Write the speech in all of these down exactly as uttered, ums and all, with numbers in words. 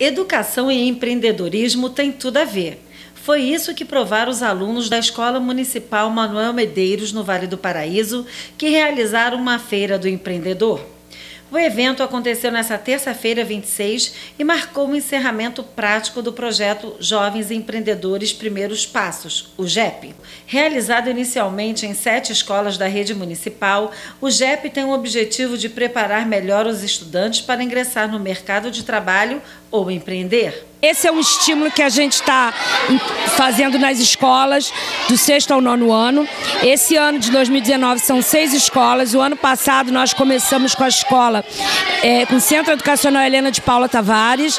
Educação e empreendedorismo têm tudo a ver. Foi isso que provaram os alunos da Escola Municipal Manuel Medeiros, no Vale do Paraíso, que realizaram uma feira do empreendedor. O evento aconteceu nesta terça-feira, vinte e seis, e marcou o encerramento prático do projeto Jovens Empreendedores Primeiros Passos, o J E P. Realizado inicialmente em sete escolas da rede municipal, o J E P tem o objetivo de preparar melhor os estudantes para ingressar no mercado de trabalho ou empreender. Esse é um estímulo que a gente está fazendo nas escolas do sexto ao nono ano. Esse ano de dois mil e dezenove são seis escolas. O ano passado nós começamos com a escola, é, com o Centro Educacional Helena de Paula Tavares,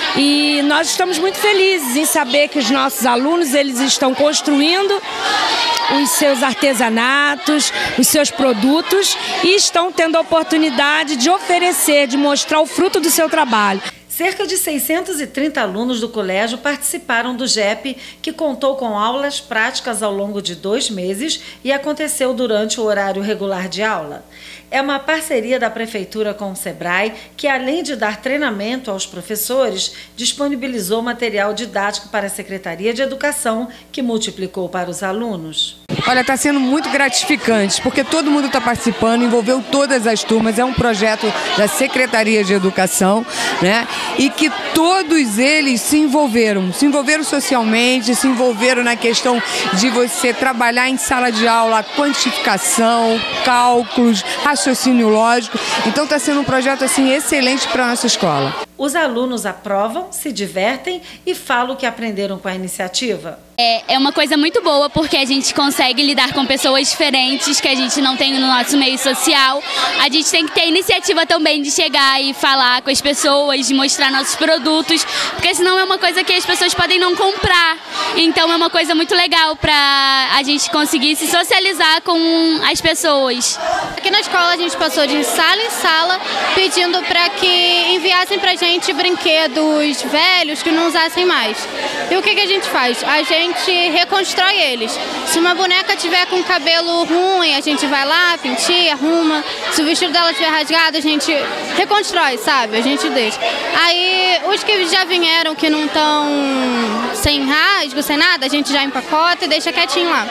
e nós estamos muito felizes em saber que os nossos alunos eles estão construindo os seus artesanatos, os seus produtos e estão tendo a oportunidade de oferecer, de mostrar o fruto do seu trabalho. Cerca de seiscentos e trinta alunos do colégio participaram do J E P, que contou com aulas práticas ao longo de dois meses e aconteceu durante o horário regular de aula. É uma parceria da Prefeitura com o SEBRAE, que além de dar treinamento aos professores, disponibilizou material didático para a Secretaria de Educação, que multiplicou para os alunos. Olha, está sendo muito gratificante, porque todo mundo está participando, envolveu todas as turmas, é um projeto da Secretaria de Educação, né? E que todos eles se envolveram, se envolveram socialmente, se envolveram na questão de você trabalhar em sala de aula, quantificação, cálculos, raciocínio lógico. Então está sendo um projeto assim excelente para a nossa escola. Os alunos aprovam, se divertem e falam que aprenderam com a iniciativa. É, é uma coisa muito boa porque a gente consegue lidar com pessoas diferentes que a gente não tem no nosso meio social. A gente tem que ter iniciativa também de chegar e falar com as pessoas, de mostrar nossos produtos, porque senão é uma coisa que as pessoas podem não comprar. Então é uma coisa muito legal para a gente conseguir se socializar com as pessoas. Aqui na escola a gente passou de sala em sala pedindo para que enviassem para a gente brinquedos velhos que não usassem mais. E o que, que a gente faz? A gente reconstrói eles. Se uma boneca tiver com cabelo ruim, a gente vai lá, penteia, arruma. Se o vestido dela estiver rasgado, a gente reconstrói, sabe? A gente deixa. Aí os que já vieram, que não estão sem rasgo, sem nada, a gente já empacota e deixa quietinho lá.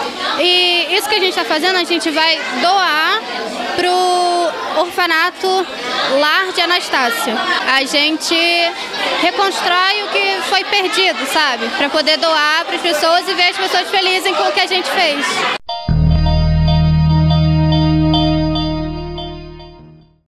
E isso que a gente está fazendo, a gente vai doar pro orfanato Lar de Anastácia. A gente reconstrói o que foi perdido, sabe? Para poder doar para as pessoas e ver as pessoas felizes com o que a gente fez.